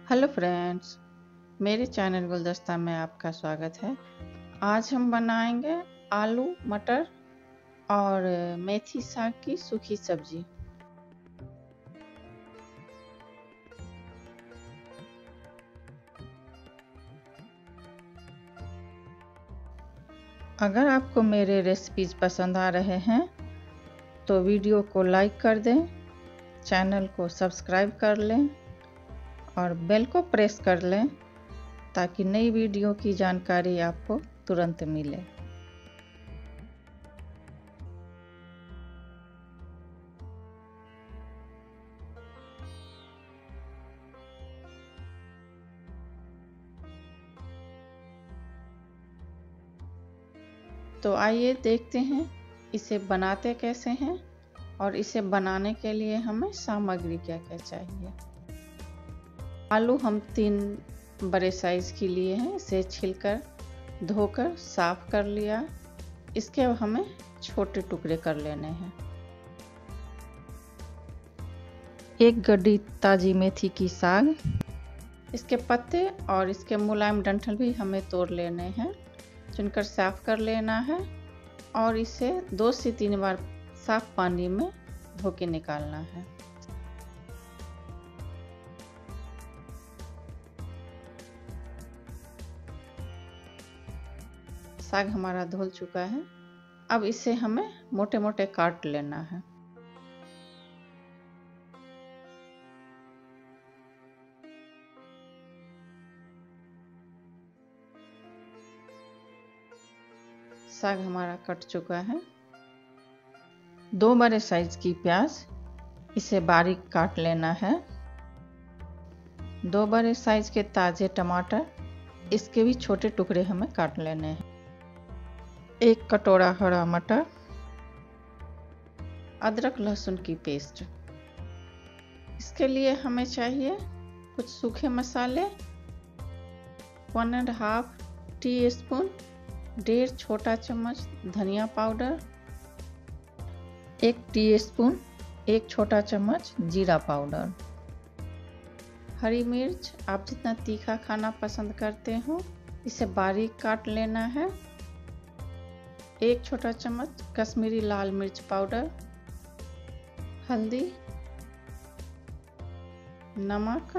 Hello friends, मेरे channel गुलदस्ता में आपका स्वागत है। आज हम बनाएंगे आलू मटर और मेथी साग की सूखी सब्जी। अगर आपको मेरे रेसिपीज पसंद आ रहे हैं तो वीडियो को लाइक कर दें, चैनल को सब्सक्राइब कर लें और बेल को प्रेस कर लें ताकि नई वीडियो की जानकारी आपको तुरंत मिले। तो आइए देखते हैं इसे बनाते कैसे हैं और इसे बनाने के लिए हमें सामग्री क्या क्या चाहिए। आलू हम 3 बड़े साइज की लिए हैं। इसे छिलकर धोकर साफ कर लिया। इसके अब हमें छोटे टुकड़े कर लेने हैं। 1 गड्डी ताजी मेथी की साग, इसके पत्ते और इसके मुलायम डंठल भी हमें तोड़ लेने हैं, चुनकर साफ कर लेना है और इसे 2 से 3 बार साफ पानी में धो के निकालना है। साग हमारा धुल चुका है। अब इसे हमें मोटे मोटे काट लेना है। साग हमारा कट चुका है। 2 बड़े साइज की प्याज, इसे बारीक काट लेना है। 2 बड़े साइज के ताजे टमाटर, इसके भी छोटे टुकड़े हमें काट लेने हैं। 1 कटोरा हरा मटर, अदरक लहसुन की पेस्ट। इसके लिए हमें चाहिए कुछ सूखे मसाले, 1.5 टीस्पून 1.5 छोटा चम्मच धनिया पाउडर, 1 टीस्पून 1 छोटा चम्मच जीरा पाउडर। हरी मिर्च आप जितना तीखा खाना पसंद करते हो इसे बारीक काट लेना है। 1 छोटा चम्मच कश्मीरी लाल मिर्च पाउडर, हल्दी, नमक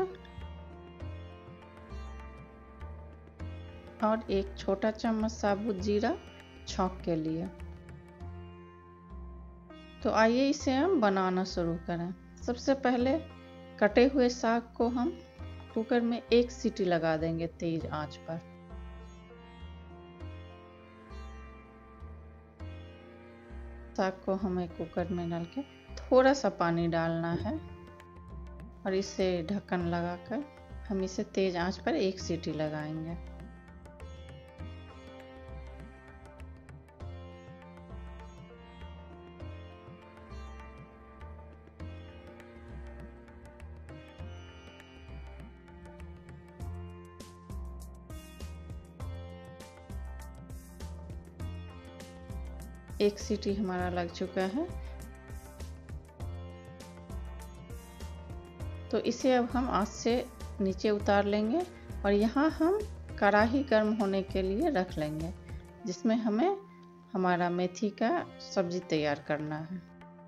और 1 छोटा चम्मच साबुत जीरा छौंक के लिए। तो आइए इसे हम बनाना शुरू करें। सबसे पहले कटे हुए साग को हम कुकर में 1 सीटी लगा देंगे तेज आंच पर। साग को हमें कुकर में डाल के थोड़ा सा पानी डालना है और इसे ढक्कन लगाकर हम इसे तेज आंच पर 1 सीटी लगाएंगे। एक सीटी हमारा लग चुका है। तो इसे अब हम आंच से नीचे उतार लेंगे और यहाँ हम कढ़ाई गर्म होने के लिए रख लेंगे, जिसमें हमें हमारा मेथी का सब्जी तैयार करना है।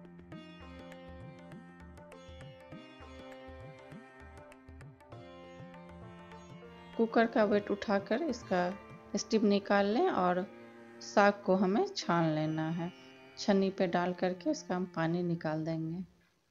कुकर का वेट उठाकर इसका स्टीम निकाल लें और साग को हमें छान लेना है। छन्नी पे डाल करके इसका हम पानी निकाल देंगे।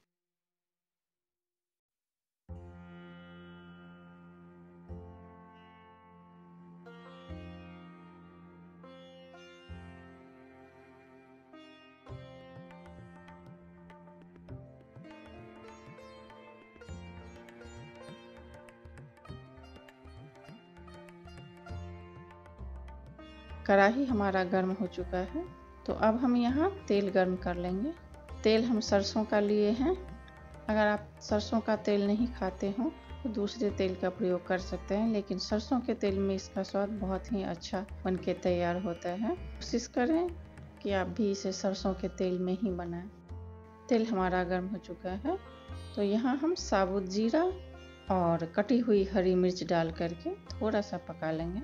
कढ़ाई हमारा गर्म हो चुका है। तो अब हम यहाँ तेल गर्म कर लेंगे। तेल हम सरसों का लिए हैं। अगर आप सरसों का तेल नहीं खाते हो तो दूसरे तेल का प्रयोग कर सकते हैं, लेकिन सरसों के तेल में इसका स्वाद बहुत ही अच्छा बनके तैयार होता है। कोशिश करें कि आप भी इसे सरसों के तेल में ही बनाएं। तेल हमारा गर्म हो चुका है तो यहाँ हम साबुत जीरा और कटी हुई हरी मिर्च डाल करके थोड़ा सा पका लेंगे।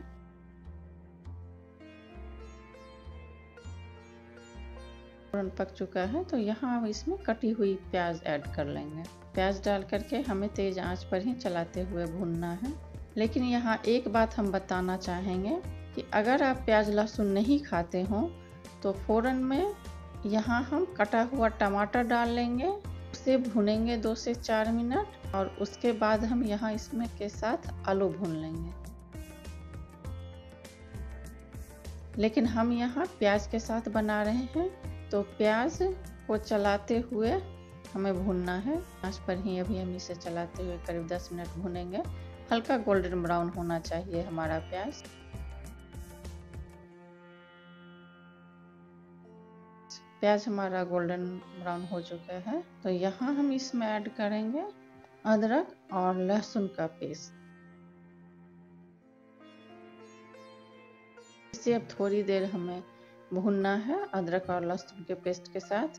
फ़ौरन पक चुका है तो यहाँ हम इसमें कटी हुई प्याज ऐड कर लेंगे। प्याज डाल करके हमें तेज़ आंच पर ही चलाते हुए भूनना है। लेकिन यहाँ एक बात हम बताना चाहेंगे कि अगर आप प्याज लहसुन नहीं खाते हो तो फ़ौरन में यहाँ हम कटा हुआ टमाटर डाल लेंगे, उसे भूनेंगे 2 से 4 मिनट और उसके बाद हम यहाँ इसमें के साथ आलू भून लेंगे। लेकिन हम यहाँ प्याज के साथ बना रहे हैं तो प्याज को चलाते हुए हमें भूनना है। आंच पर ही अभी हम इसे चलाते हुए करीब 10 मिनट भूनेंगे। हल्का गोल्डन ब्राउन होना चाहिए हमारा प्याज। प्याज हमारा गोल्डन ब्राउन हो चुका है तो यहाँ हम इसमें ऐड करेंगे अदरक और लहसुन का पेस्ट। इसे अब थोड़ी देर हमें भूनना है अदरक और लहसुन के पेस्ट के साथ।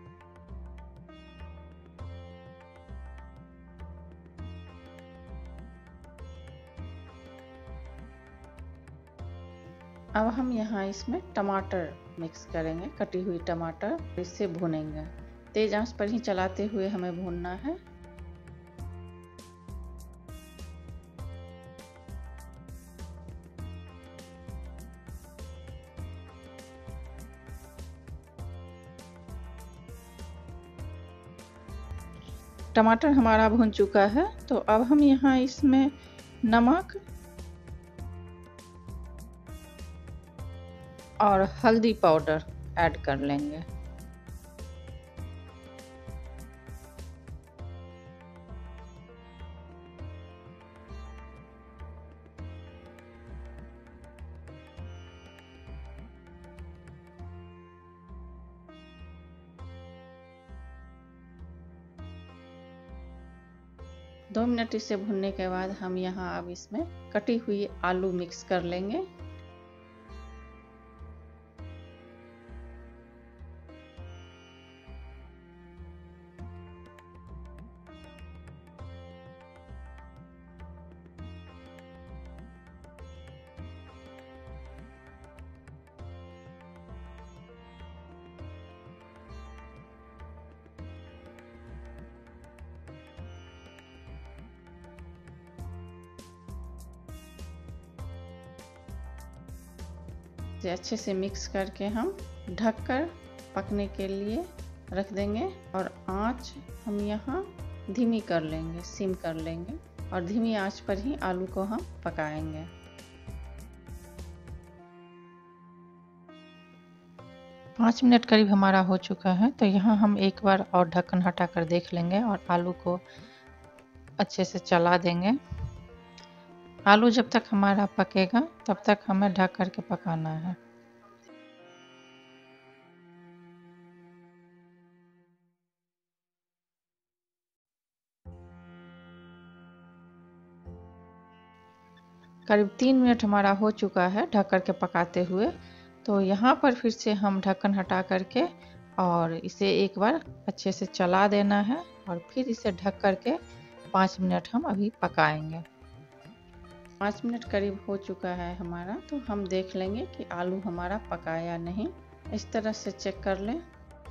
अब हम यहाँ इसमें टमाटर मिक्स करेंगे, कटी हुई टमाटर, इससे भूनेंगे। तेज आंच पर ही चलाते हुए हमें भूनना है। टमाटर हमारा भून चुका है तो अब हम यहाँ इसमें नमक और हल्दी पाउडर ऐड कर लेंगे। दो मिनट इसे भूनने के बाद हम यहाँ अब इसमें कटी हुई आलू मिक्स कर लेंगे। अच्छे से मिक्स करके हम ढककर पकने के लिए रख देंगे और आंच हम यहाँ धीमी कर लेंगे, सिम कर लेंगे और धीमी आंच पर ही आलू को हम पकाएंगे। पाँच मिनट करीब हमारा हो चुका है तो यहाँ हम एक बार और ढक्कन हटा कर देख लेंगे और आलू को अच्छे से चला देंगे। आलू जब तक हमारा पकेगा तब तक हमें ढक करके पकाना है। करीब 3 मिनट हमारा हो चुका है ढक करके पकाते हुए। तो यहाँ पर फिर से हम ढक्कन हटा करके और इसे एक बार अच्छे से चला देना है और फिर इसे ढक करके 5 मिनट हम अभी पकाएंगे। 5 मिनट करीब हो चुका है हमारा तो हम देख लेंगे कि आलू हमारा पका या नहीं। इस तरह से चेक कर लें।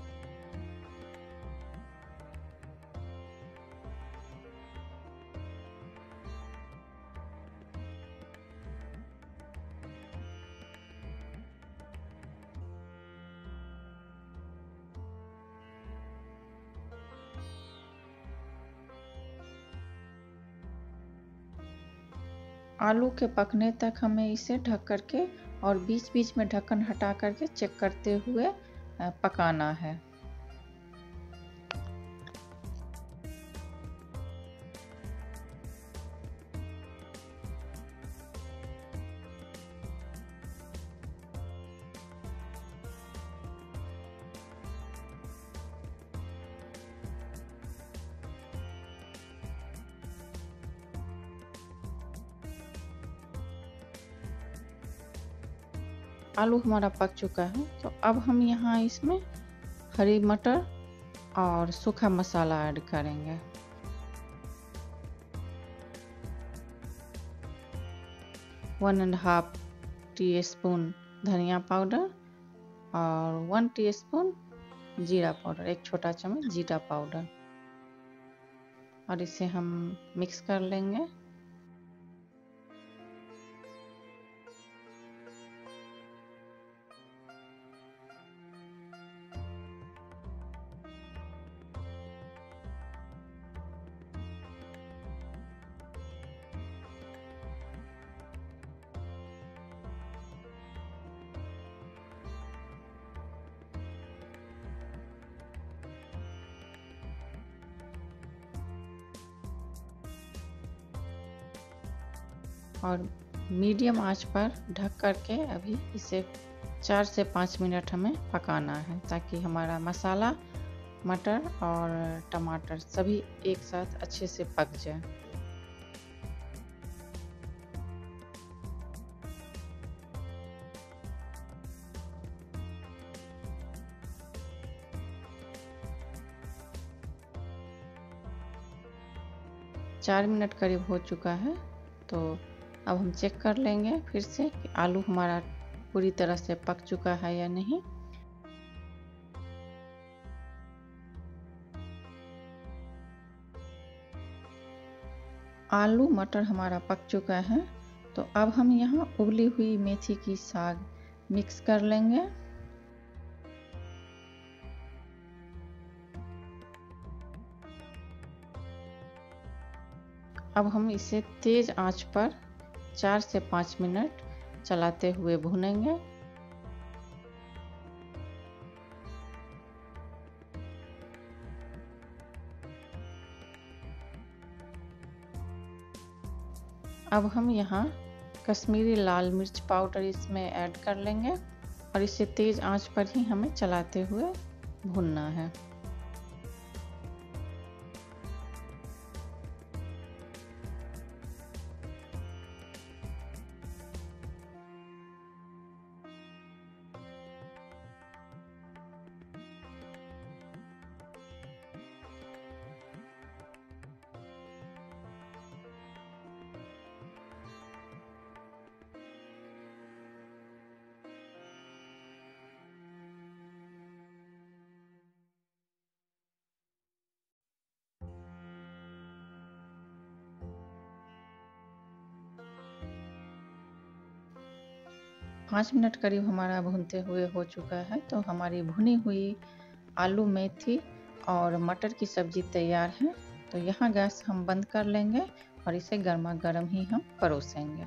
आलू के पकने तक हमें इसे ढक करके और बीच बीच में ढक्कन हटा करके चेक करते हुए पकाना है। आलू हमारा पक चुका है तो अब हम यहाँ इसमें हरी मटर और सूखा मसाला ऐड करेंगे। 1.5 टीस्पून धनिया पाउडर और 1 टीस्पून जीरा पाउडर, 1 छोटा चम्मच जीरा पाउडर, और इसे हम मिक्स कर लेंगे। और मीडियम आंच पर ढक करके अभी इसे 4 से 5 मिनट हमें पकाना है, ताकि हमारा मसाला, मटर और टमाटर सभी एक साथ अच्छे से पक जाए। चार मिनट करीब हो चुका है, तो अब हम चेक कर लेंगे फिर से कि आलू हमारा पूरी तरह से पक चुका है या नहीं। आलू मटर हमारा पक चुका है, तो अब हम यहाँ उबली हुई मेथी की साग मिक्स कर लेंगे। अब हम इसे तेज आंच पर 4 से 5 मिनट चलाते हुए भूनेंगे। अब हम यहाँ कश्मीरी लाल मिर्च पाउडर इसमें ऐड कर लेंगे और इसे तेज आंच पर ही हमें चलाते हुए भूनना है। पाँच मिनट करीब हमारा भूनते हुए हो चुका है, तो हमारी भुनी हुई आलू, मेथी और मटर की सब्जी तैयार है। तो यहाँ गैस हम बंद कर लेंगे और इसे गर्मा गर्म ही हम परोसेंगे।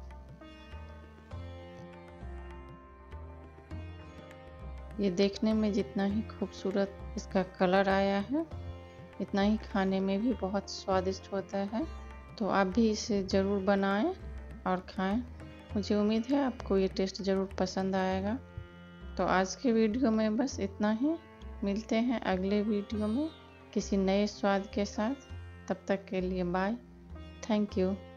ये देखने में जितना ही खूबसूरत इसका कलर आया है, इतना ही खाने में भी बहुत स्वादिष्ट होता है। तो आप भी इसे ज़रूर बनाएं और खाएं। मुझे उम्मीद है आपको ये टेस्ट ज़रूर पसंद आएगा। तो आज के वीडियो में बस इतना ही। मिलते हैं अगले वीडियो में किसी नए स्वाद के साथ। तब तक के लिए बाय। Thank you.